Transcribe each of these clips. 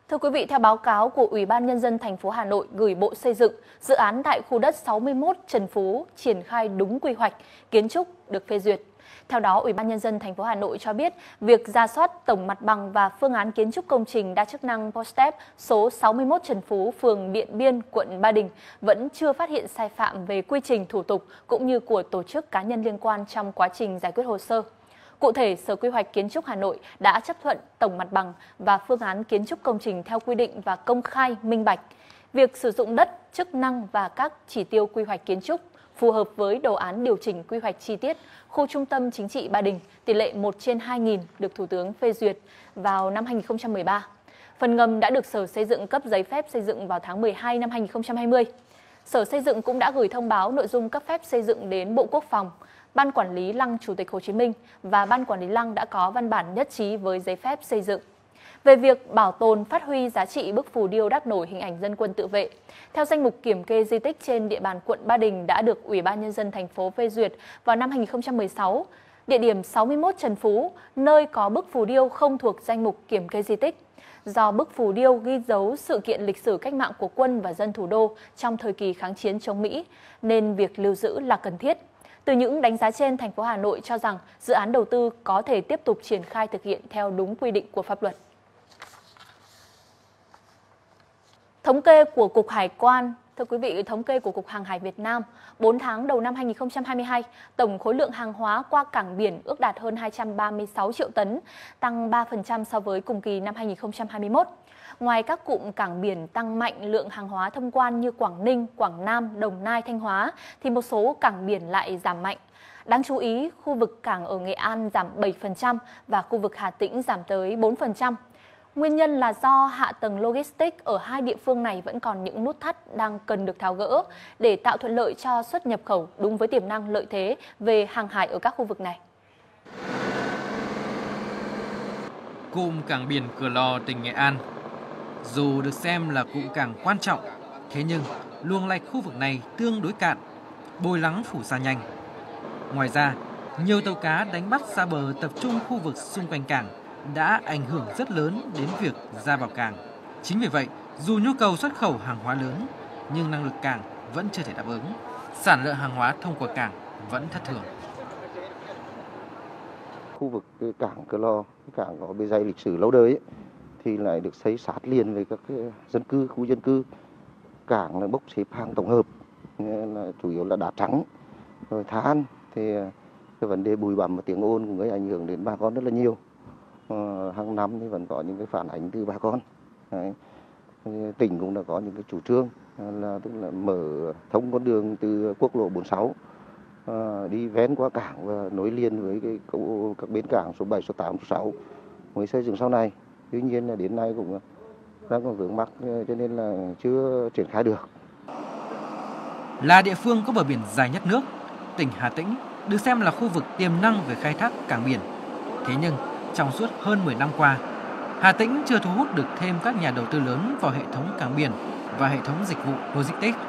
Thưa quý vị, theo báo cáo của Ủy ban Nhân dân thành phố Hà Nội gửi Bộ Xây dựng, dự án tại khu đất 61 Trần Phú triển khai đúng quy hoạch, kiến trúc được phê duyệt. Theo đó, Ủy ban Nhân dân thành phố Hà Nội cho biết, việc rà soát tổng mặt bằng và phương án kiến trúc công trình đa chức năng Postep số 61 Trần Phú, phường Điện Biên, quận Ba Đình vẫn chưa phát hiện sai phạm về quy trình thủ tục cũng như của tổ chức cá nhân liên quan trong quá trình giải quyết hồ sơ. Cụ thể, Sở Quy hoạch Kiến trúc Hà Nội đã chấp thuận tổng mặt bằng và phương án kiến trúc công trình theo quy định và công khai, minh bạch. Việc sử dụng đất, chức năng và các chỉ tiêu quy hoạch kiến trúc phù hợp với đồ án điều chỉnh quy hoạch chi tiết khu trung tâm chính trị Ba Đình, tỷ lệ 1/2000 được Thủ tướng phê duyệt vào năm 2013. Phần ngầm đã được Sở Xây dựng cấp giấy phép xây dựng vào tháng 12 năm 2020. Sở Xây dựng cũng đã gửi thông báo nội dung cấp phép xây dựng đến Bộ Quốc phòng. Ban Quản lý Lăng Chủ tịch Hồ Chí Minh và Ban Quản lý Lăng đã có văn bản nhất trí với giấy phép xây dựng. Về việc bảo tồn, phát huy giá trị bức phù điêu đắp nổi hình ảnh dân quân tự vệ, theo danh mục kiểm kê di tích trên địa bàn quận Ba Đình đã được Ủy ban Nhân dân thành phố phê duyệt vào năm 2016, địa điểm 61 Trần Phú, nơi có bức phù điêu không thuộc danh mục kiểm kê di tích. Do bức phù điêu ghi dấu sự kiện lịch sử cách mạng của quân và dân thủ đô trong thời kỳ kháng chiến chống Mỹ, nên việc lưu giữ là cần thiết. Từ những đánh giá trên, thành phố Hà Nội cho rằng dự án đầu tư có thể tiếp tục triển khai thực hiện theo đúng quy định của pháp luật. Thống kê của Cục Hải quan, thưa quý vị, thống kê của Cục Hàng hải Việt Nam, 4 tháng đầu năm 2022, tổng khối lượng hàng hóa qua cảng biển ước đạt hơn 236 triệu tấn, tăng 3% so với cùng kỳ năm 2021. Ngoài các cụm cảng biển tăng mạnh lượng hàng hóa thông quan như Quảng Ninh, Quảng Nam, Đồng Nai, Thanh Hóa, thì một số cảng biển lại giảm mạnh. Đáng chú ý, khu vực cảng ở Nghệ An giảm 7% và khu vực Hà Tĩnh giảm tới 4%. Nguyên nhân là do hạ tầng logistics ở hai địa phương này vẫn còn những nút thắt đang cần được tháo gỡ để tạo thuận lợi cho xuất nhập khẩu đúng với tiềm năng lợi thế về hàng hải ở các khu vực này. Cụm cảng biển Cửa Lò, tỉnh Nghệ An. Dù được xem là cụm cảng quan trọng, thế nhưng luồng lạch khu vực này tương đối cạn, bồi lắng phủ sa nhanh. Ngoài ra, nhiều tàu cá đánh bắt xa bờ tập trung khu vực xung quanh cảng đã ảnh hưởng rất lớn đến việc ra vào cảng. Chính vì vậy, dù nhu cầu xuất khẩu hàng hóa lớn, nhưng năng lực cảng vẫn chưa thể đáp ứng. Sản lượng hàng hóa thông qua cảng vẫn thất thường. Khu vực cảng Cửa Lò, cảng có bề dày lịch sử lâu đời ấy, thì lại được xây sát liền với các dân cư, khu dân cư. Cảng là bốc xếp hàng tổng hợp, là chủ yếu là đá trắng, rồi than. Thì cái vấn đề bụi bặm và tiếng ồn cũng gây ảnh hưởng đến bà con rất là nhiều. Hàng năm thì vẫn có những cái phản ánh từ bà con. Đấy. Tỉnh cũng đã có những cái chủ trương là tức là mở thông con đường từ quốc lộ 46 đi vén qua cảng và nối liền với các bến cảng số 7, số 8, số 6 mới xây dựng sau này. Tuy nhiên là đến nay cũng đang còn vướng mắc cho nên là chưa triển khai được. Là địa phương có bờ biển dài nhất nước, tỉnh Hà Tĩnh được xem là khu vực tiềm năng về khai thác cảng biển. Thế nhưng trong suốt hơn 10 năm qua, Hà Tĩnh chưa thu hút được thêm các nhà đầu tư lớn vào hệ thống cảng biển và hệ thống dịch vụ logistics.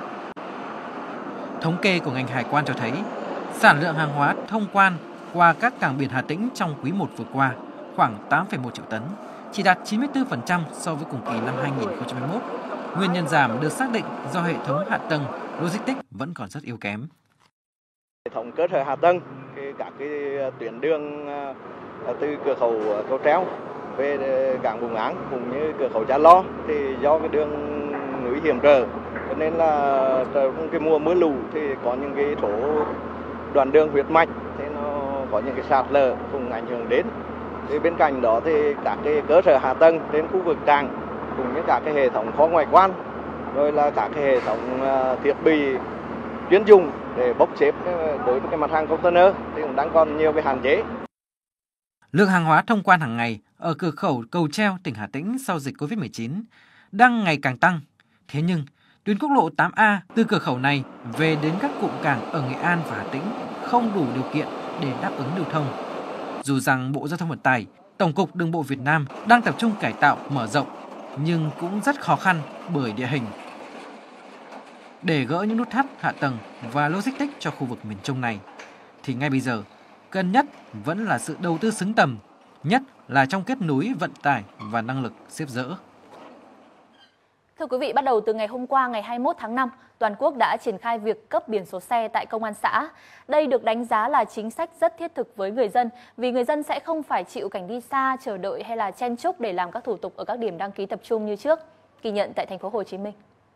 Thống kê của ngành hải quan cho thấy, sản lượng hàng hóa thông quan qua các cảng biển Hà Tĩnh trong quý 1 vừa qua khoảng 8,1 triệu tấn, chỉ đạt 94% so với cùng kỳ năm 2021. Nguyên nhân giảm được xác định do hệ thống hạ tầng logistics vẫn còn rất yếu kém. Hệ thống cơ sở hạ tầng, các tuyến đường từ cửa khẩu Cầu Treo về cảng Vũng Áng cũng như cửa khẩu Cha Lo thì do cái đường núi hiểm trở, cho nên là trong cái mùa mưa lũ thì có những cái số đoạn đường huyết mạch thì nó có những cái sạt lở cũng ảnh hưởng đến. Thì bên cạnh đó thì các cái cơ sở hạ tầng trên khu vực cảng cũng như các cái hệ thống kho ngoại quan, rồi là các cái hệ thống thiết bị chuyên dùng để bốc xếp đối với cái mặt hàng container thì cũng đang còn nhiều cái hạn chế. Lượng hàng hóa thông quan hàng ngày ở cửa khẩu Cầu Treo, tỉnh Hà Tĩnh sau dịch Covid-19 đang ngày càng tăng. Thế nhưng, tuyến quốc lộ 8A từ cửa khẩu này về đến các cụm cảng ở Nghệ An và Hà Tĩnh không đủ điều kiện để đáp ứng lưu thông. Dù rằng Bộ Giao thông Vận tải, Tổng cục Đường bộ Việt Nam đang tập trung cải tạo, mở rộng, nhưng cũng rất khó khăn bởi địa hình. Để gỡ những nút thắt hạ tầng và logistics cho khu vực miền Trung này, thì ngay bây giờ, cần nhất vẫn là sự đầu tư xứng tầm, nhất là trong kết nối vận tải và năng lực xếp dỡ. Thưa quý vị, bắt đầu từ ngày hôm qua, ngày 21 tháng 5, toàn quốc đã triển khai việc cấp biển số xe tại công an xã. Đây được đánh giá là chính sách rất thiết thực với người dân, vì người dân sẽ không phải chịu cảnh đi xa, chờ đợi hay là chen chúc để làm các thủ tục ở các điểm đăng ký tập trung như trước. Ghi nhận tại thành phố Hồ Chí Minh.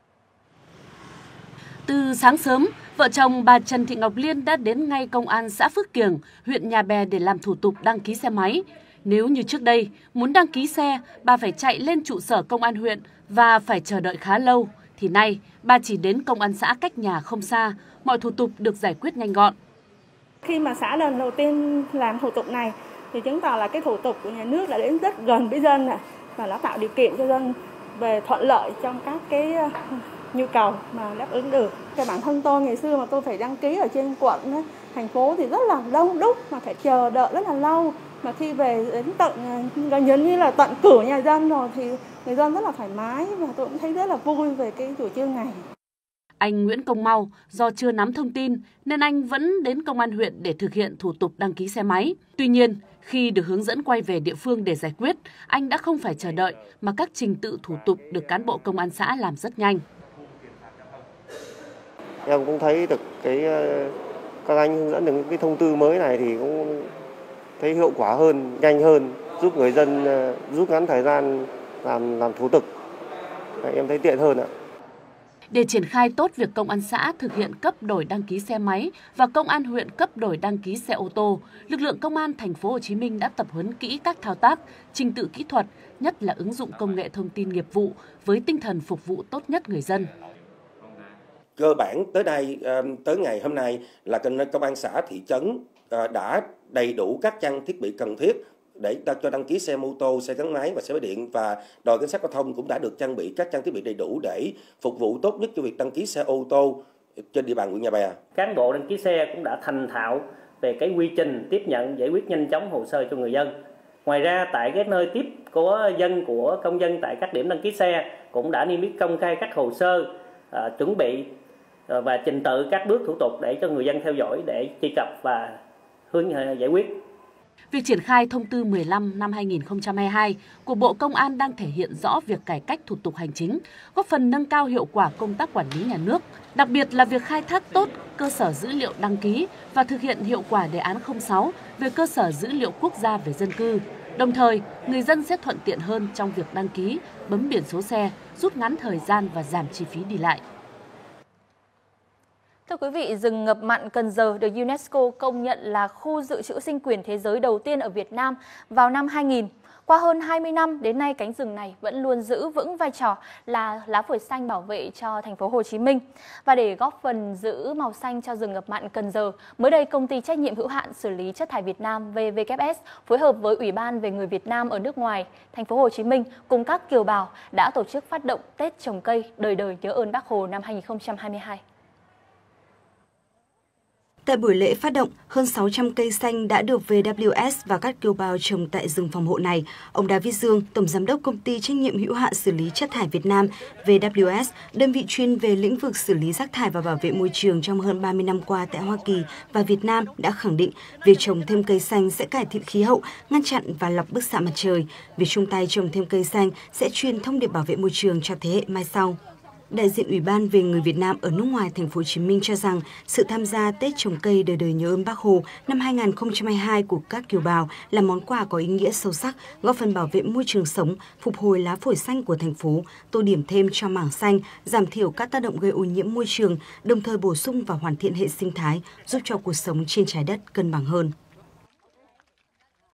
Từ sáng sớm, vợ chồng bà Trần Thị Ngọc Liên đã đến ngay công an xã Phước Kiểng, huyện Nhà Bè để làm thủ tục đăng ký xe máy. Nếu như trước đây, muốn đăng ký xe, bà phải chạy lên trụ sở công an huyện và phải chờ đợi khá lâu, thì nay bà chỉ đến công an xã cách nhà không xa, mọi thủ tục được giải quyết nhanh gọn. Khi mà xã lần đầu tiên làm thủ tục này thì chứng tỏ là cái thủ tục của nhà nước đã đến rất gần với dân và nó tạo điều kiện cho dân về thuận lợi trong các cái nhu cầu mà đáp ứng được. Cái bản thân tôi ngày xưa mà tôi phải đăng ký ở trên quận, thành phố thì rất là đông đúc mà phải chờ đợi rất là lâu. Mà khi về đến tận gần như là tận cửa nhà dân rồi thì người dân rất là thoải mái và tôi cũng thấy rất là vui về cái chủ trương này. Anh Nguyễn Công Mau do chưa nắm thông tin nên anh vẫn đến công an huyện để thực hiện thủ tục đăng ký xe máy. Tuy nhiên, khi được hướng dẫn quay về địa phương để giải quyết, anh đã không phải chờ đợi mà các trình tự thủ tục được cán bộ công an xã làm rất nhanh. Em cũng thấy được các anh hướng dẫn được cái thông tư mới này thì cũng thấy hiệu quả hơn, nhanh hơn, giúp người dân rút ngắn thời gian làm thủ tục. Em thấy tiện hơn ạ. Để triển khai tốt việc công an xã thực hiện cấp đổi đăng ký xe máy và công an huyện cấp đổi đăng ký xe ô tô, lực lượng công an thành phố Hồ Chí Minh đã tập huấn kỹ các thao tác, trình tự kỹ thuật, nhất là ứng dụng công nghệ thông tin nghiệp vụ với tinh thần phục vụ tốt nhất người dân. Cơ bản tới ngày hôm nay là công an xã thị trấn đã đầy đủ các trang thiết bị cần thiết để cho đăng ký xe mô tô, xe gắn máy và xe máy điện, và đội cảnh sát giao thông cũng đã được trang bị các trang thiết bị đầy đủ để phục vụ tốt nhất cho việc đăng ký xe ô tô trên địa bàn huyện Nhà Bè. Cán bộ đăng ký xe cũng đã thành thạo về cái quy trình tiếp nhận giải quyết nhanh chóng hồ sơ cho người dân. Ngoài ra tại cái nơi tiếp của công dân tại các điểm đăng ký xe cũng đã niêm yết công khai các hồ sơ, chuẩn bị và trình tự các bước thủ tục để cho người dân theo dõi để truy cập và giải quyết. Việc triển khai thông tư 15 năm 2022 của Bộ Công an đang thể hiện rõ việc cải cách thủ tục hành chính, góp phần nâng cao hiệu quả công tác quản lý nhà nước, đặc biệt là việc khai thác tốt cơ sở dữ liệu đăng ký và thực hiện hiệu quả đề án 06 về cơ sở dữ liệu quốc gia về dân cư. Đồng thời, người dân sẽ thuận tiện hơn trong việc đăng ký, bấm biển số xe, rút ngắn thời gian và giảm chi phí đi lại. Thưa quý vị, rừng ngập mặn Cần Giờ được UNESCO công nhận là khu dự trữ sinh quyển thế giới đầu tiên ở Việt Nam vào năm 2000. Qua hơn 20 năm, đến nay cánh rừng này vẫn luôn giữ vững vai trò là lá phổi xanh bảo vệ cho thành phố Hồ Chí Minh. Và để góp phần giữ màu xanh cho rừng ngập mặn Cần Giờ, mới đây công ty trách nhiệm hữu hạn xử lý chất thải Việt Nam VVKS phối hợp với Ủy ban về người Việt Nam ở nước ngoài, thành phố Hồ Chí Minh cùng các kiều bào đã tổ chức phát động Tết trồng cây đời đời nhớ ơn Bác Hồ năm 2022. Tại buổi lễ phát động, hơn 600 cây xanh đã được VWS và các kiều bào trồng tại rừng phòng hộ này. Ông David Dương, Tổng Giám đốc Công ty Trách nhiệm hữu hạn xử lý chất thải Việt Nam VWS, đơn vị chuyên về lĩnh vực xử lý rác thải và bảo vệ môi trường trong hơn 30 năm qua tại Hoa Kỳ và Việt Nam đã khẳng định việc trồng thêm cây xanh sẽ cải thiện khí hậu, ngăn chặn và lọc bức xạ mặt trời. Việc chung tay trồng thêm cây xanh sẽ truyền thông điệp bảo vệ môi trường cho thế hệ mai sau. Đại diện Ủy ban về người Việt Nam ở nước ngoài thành phố Hồ Chí Minh cho rằng sự tham gia Tết trồng cây đời đời nhớ ơn Bác Hồ năm 2022 của các kiều bào là món quà có ý nghĩa sâu sắc, góp phần bảo vệ môi trường sống, phục hồi lá phổi xanh của thành phố, tô điểm thêm cho mảng xanh, giảm thiểu các tác động gây ô nhiễm môi trường, đồng thời bổ sung và hoàn thiện hệ sinh thái, giúp cho cuộc sống trên trái đất cân bằng hơn.